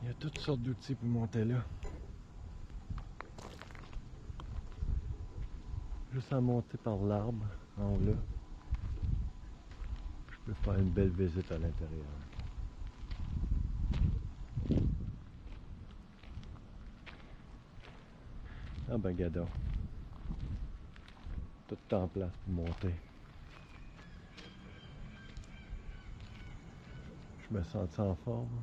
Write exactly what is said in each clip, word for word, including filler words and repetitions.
y a toutes sortes d'outils pour monter là. Juste à monter par l'arbre en haut là, je peux faire une belle visite à l'intérieur. Ah ben gadon, tout en place pour monter. Je me sens en forme.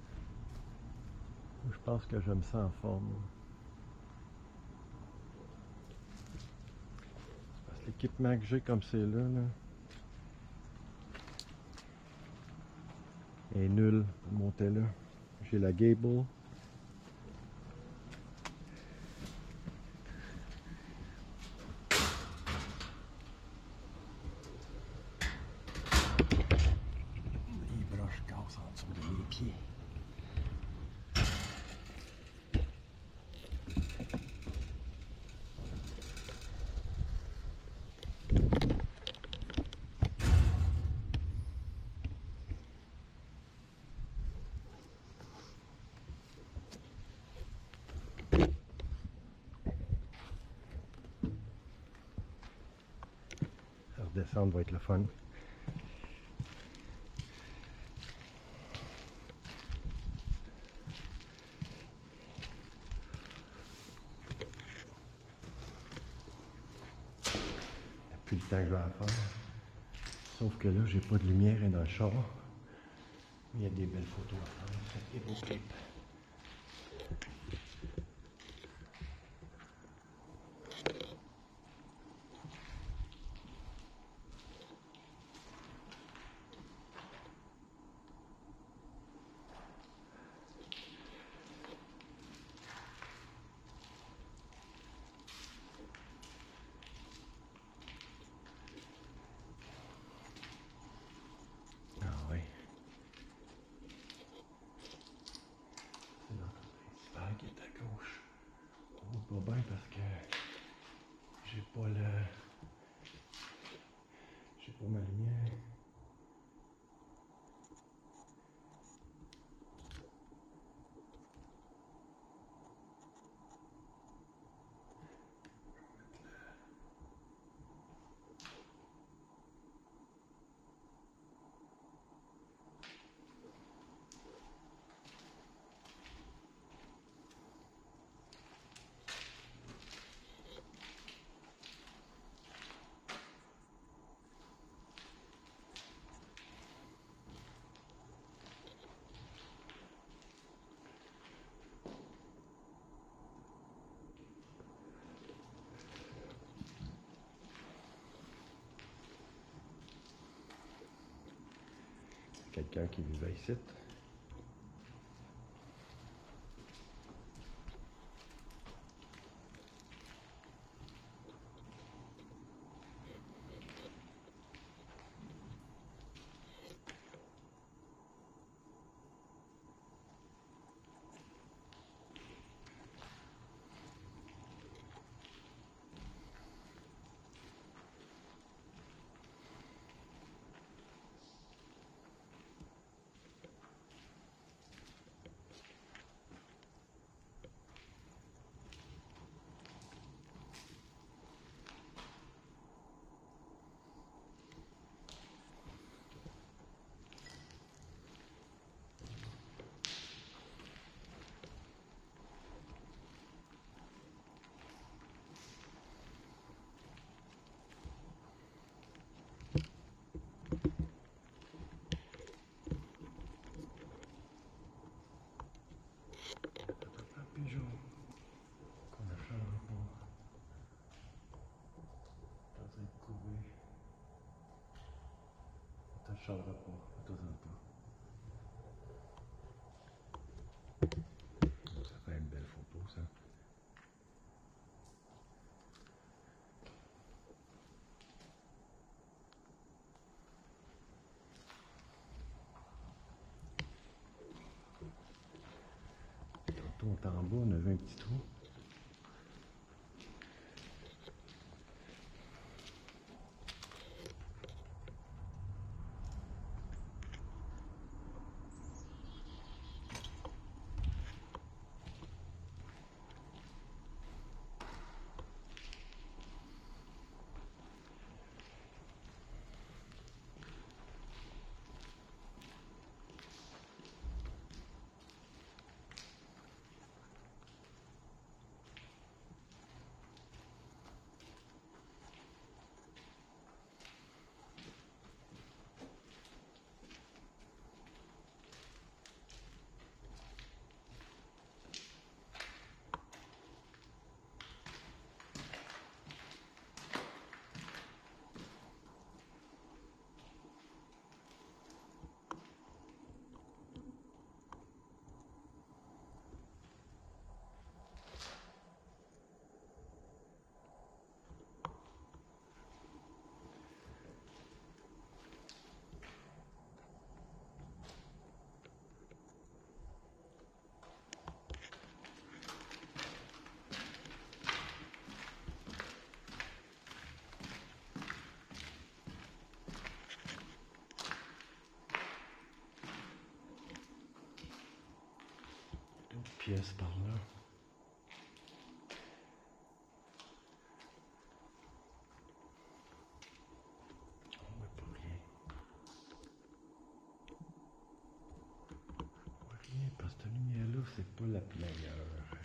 Je pense que je me sens en forme. Parce que l'équipement que j'ai comme c'est là, là est nul pour monter là. J'ai la gable. Les broches cassent en dessous de mes pieds. Redescendre va être le fun. Plus le temps que je vais à faire. Sauf que là, j'ai pas de lumière et dans le char. Il y a des belles photos à faire. Des beaux clips. Qui est à gauche. On voit pas bien parce que j'ai pas le. J'ai pas ma lumière. Quelqu'un qui vivait ici. Pigeon qu'on n'achètera pas dans un couvée. On t'achètera pas, de temps en temps. Ça fait une belle photo, ça. Tantôt, on est en bas, on a vu un petit trou. pièce par là. On voit pas rien. On voit rien parce que cette lumière-là, c'est pas la meilleure.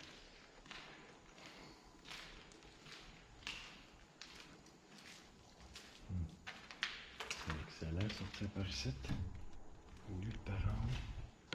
Hmm. C'est excellent, sortir par ici. Nulle part en haut.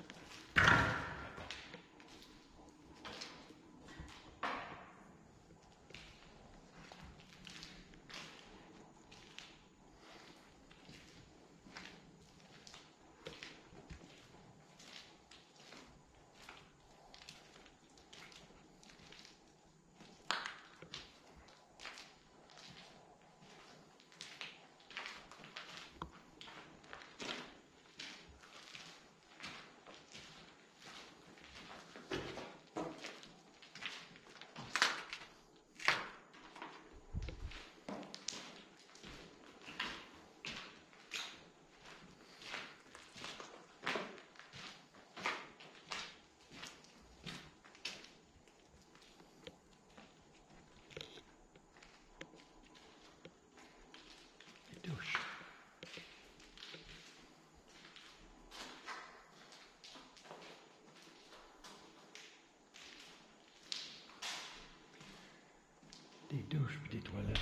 Douche. Des douches puis des toilettes.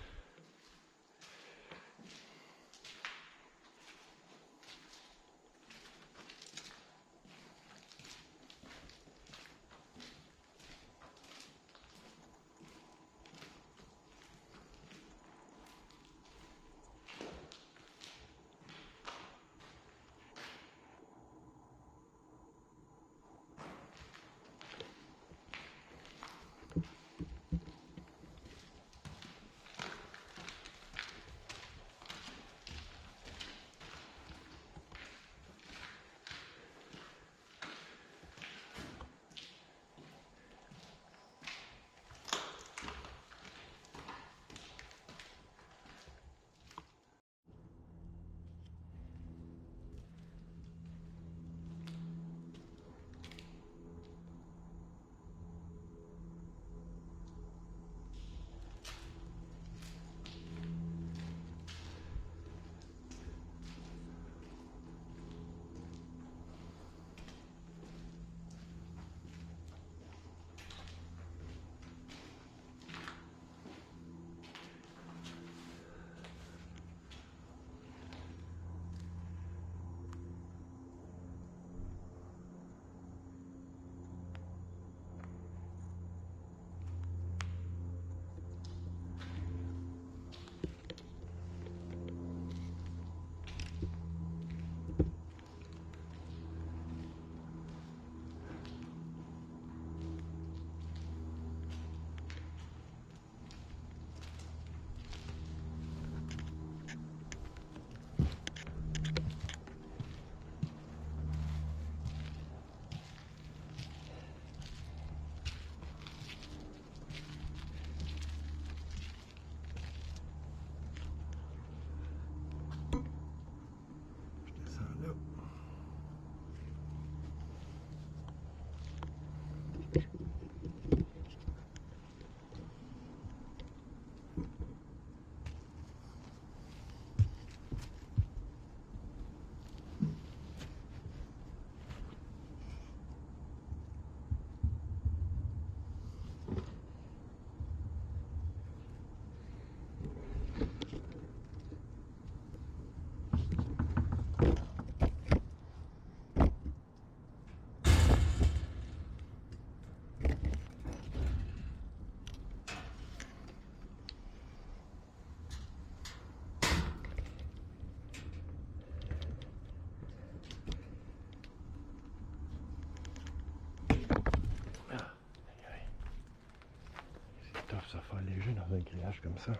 Ça fait léger dans un grillage comme ça.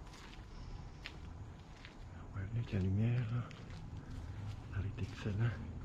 On va venir avec la lumière, là. Ça va être excellent.